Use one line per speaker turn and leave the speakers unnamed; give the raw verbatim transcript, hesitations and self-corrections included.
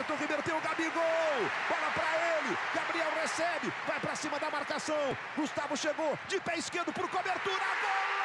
Everton Ribeiro, tem o Gabigol. Bola pra ele. Gabriel recebe. Vai pra cima da marcação. Gustavo chegou de pé esquerdo por cobertura. Gol!